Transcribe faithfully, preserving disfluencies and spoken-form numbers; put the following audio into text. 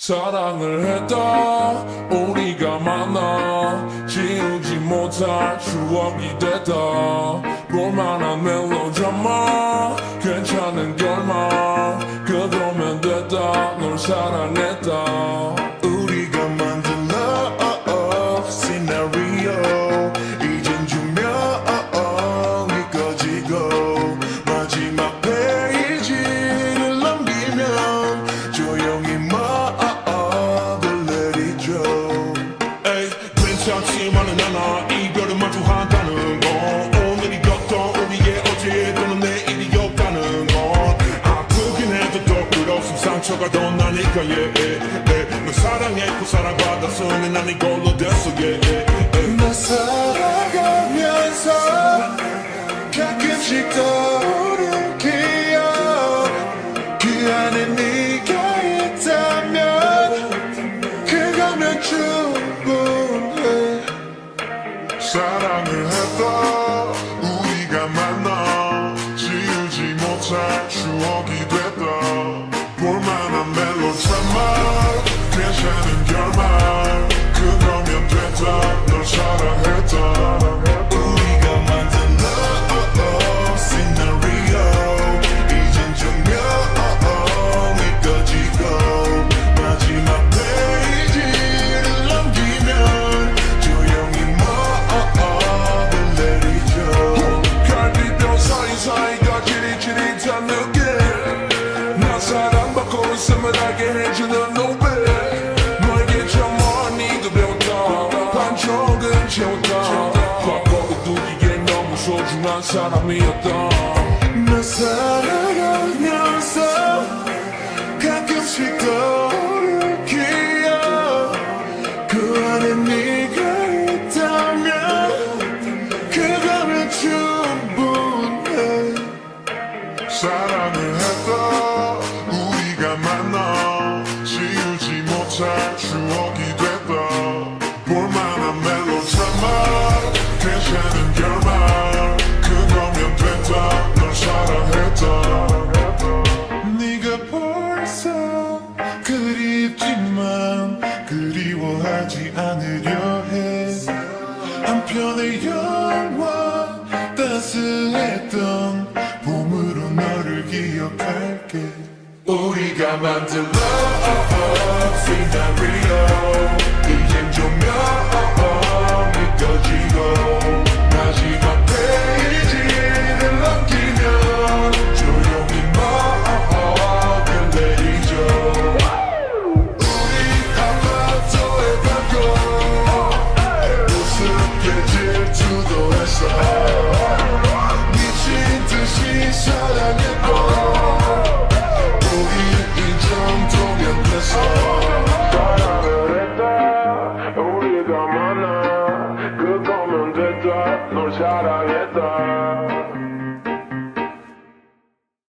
사랑을 했다 우리가 만나 지우지 못할 추억이 됐다 볼만한 멜로드라마 괜찮은 결말 그거면 됐다 널 사랑했다 우리가 만든 love 시나리오 이젠 조명이 꺼지고 마지막 페이지를 넘기면 조용히 말을 내리죠. 에이 괜찮지만은 않아 이별을 마주한다는 건 오늘이 어떤 우리의 어제 또는 내일이었다는 건 아프긴 해도 더 그렇음 상처가 더 나니까 yeah, yeah, yeah. 널 사랑했고 사랑받았으니 난 이걸로 됐어 yeah, yeah, yeah. 나 살아가면서 가끔씩 떠오른 기억 그 안에 네가 있다면 그거면 충분해. 사랑을 했다 우리가 만나 지우지 못할 추억이 됐다 볼만한 멜로드라마 괜찮은 결말 그거면 됐다 널 사랑했다 우리가 만든 love 시나리오 이젠 조명이 꺼지고 마지막 페이지를 넘기면 조용히 말을 내리죠. 갈비뼈 사이사이가 지릿지릿한 느낌 나 사랑받고 있음을 알게 해주는 노래 너에게 저 멀리 더 배웠다 반쪽은 채웠다 과거를 두기엔 너무 소중한 사람이었다 나 살아가면서 가끔씩 떠오를 기억 그 안에 네가 있다면 그거면 충분해. 사랑을 했다 우리가 만나 지우지 못할 추억이 됐다 볼만한 멜로드라마 괜찮은 결말 그거면 됐다 널 사랑했다 네가 벌써 그립지만 그리워하지 않으려 해. 한편의 영화 따스했던 봄으로 너를 기억할게. 우리가 만든 love 시나리오 이젠 조명이 꺼지고 마지막 페이지를 넘기면 조용히 말을 내리죠. 우리 아파트의 balcony 우습게 질투도 했어. 미친 듯이 사랑했고 우리 이 정도면 됐어. 사랑을 했다 우리가 만나 그거면 됐다 널 사랑했다